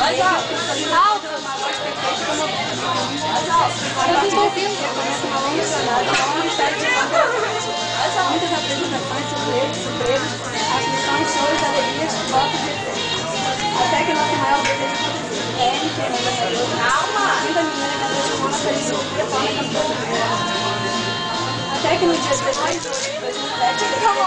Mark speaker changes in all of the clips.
Speaker 1: Alto! Eu não estou ouvindo. Uma longa jornada, uma mistério de muitas apresentações, surpresas, aflições, choros, alegrias, votos de etc. Até que nosso maior desejo aconteceu. Ellen, Fernanda Maria, linda menina que transformou nossa filosofia forma campeã. Até que no dia 16 de 2007,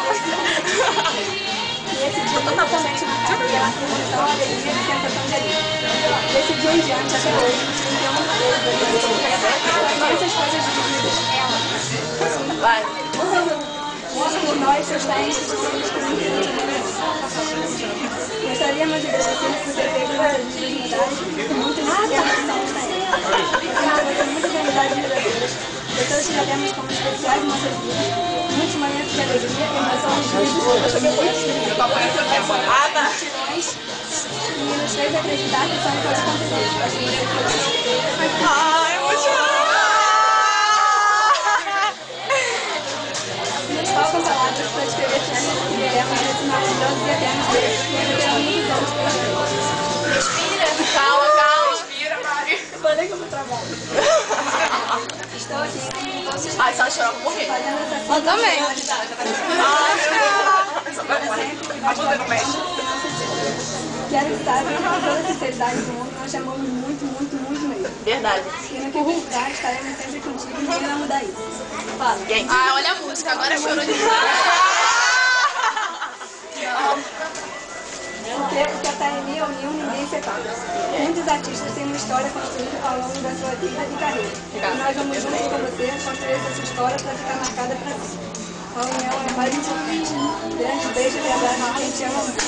Speaker 1: e esse dia foi totalmente marcado pela afirmação, alegria e sensação de alívio. Desse dia em diante, até hoje, nos 31 meses, essas coisas divididas, vai. Por nós, seus pais, gostaríamos de agradecer por ter feito nossas vidas mudadas com muitas emoções da época. Muitas amizades verdadeiras, pessoas que sabemos como especiais em nossas vidas, muitos momentos de alegria, emoções, e nos fez acreditar que o sonho pode acontecer.
Speaker 2: Ai, eu vou chorar!
Speaker 1: Faltam palavras para descrever tudo que vivemos nesse maravilhoso e eterno beijo que esperam muitos anos pela frente.
Speaker 2: Respira, calma. Respira, Mari.
Speaker 1: Eu falei que eu vou trabalhar. Estou aqui com vocês.
Speaker 2: Ai, se ela chorar, eu vou morrer.
Speaker 1: Eu também.
Speaker 2: Ajuda no médico.
Speaker 1: Quero que saibam que com toda a sinceridade do mundo nós te amamos muito mesmo.
Speaker 2: Verdade.
Speaker 1: E no que precisar, estaremos sempre contigo e ninguém vai mudar isso. Fala.
Speaker 2: Ah, olha a música, agora chorou de
Speaker 1: Porque até em mim ou nenhum ninguém separa. Muitos artistas têm uma história construída ao longo da sua vida e carreira. E nós vamos juntos com você construir essa história para ficar marcada para sempre. A união é mais importante. Grande beijo e abraço a quem te ama muito.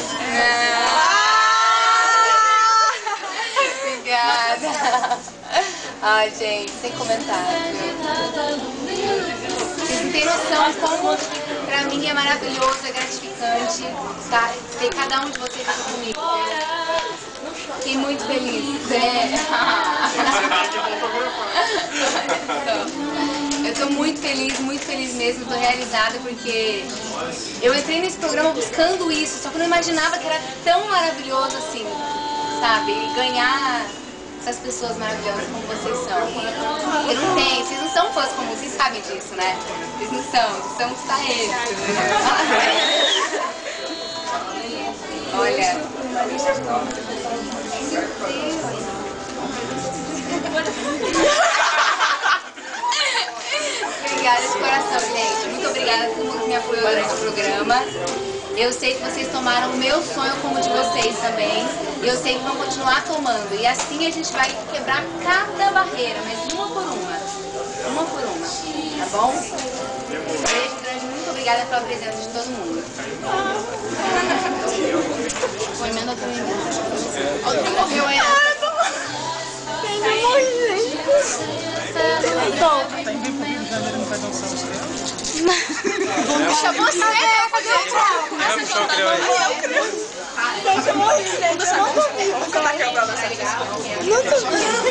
Speaker 3: Obrigada. Ai, gente, sem comentário. Vocês não têm noção como pra mim é maravilhoso, é gratificante ter cada um de vocês aqui comigo. Fiquei muito feliz. Eu tô muito feliz mesmo, tô realizada porque eu entrei nesse programa buscando isso, só que eu não imaginava que era tão maravilhoso assim, sabe? E ganhar essas pessoas maravilhosas como vocês são. Eu não tenho, vocês não são fãs comuns, vocês sabem disso, né? Vocês não são só eles. Olha. Obrigada de coração, gente. Muito obrigada a todo mundo que me apoiou durante o programa. Eu sei que vocês tomaram o meu sonho como o de vocês também. E eu sei que vão continuar tomando. E assim a gente vai quebrar cada barreira, mas uma por uma. Uma por uma. Tá bom? Um beijo grande. Muito obrigada pela presença de todo mundo. Foi emenda pra mim. Morreu aí.
Speaker 2: Puxa você, fazer o troco. Começa a jogar. Eu creio. Deixa eu morrer, gente. Eu não tô vindo. Vou colocar aqui o braço. Não tô vindo.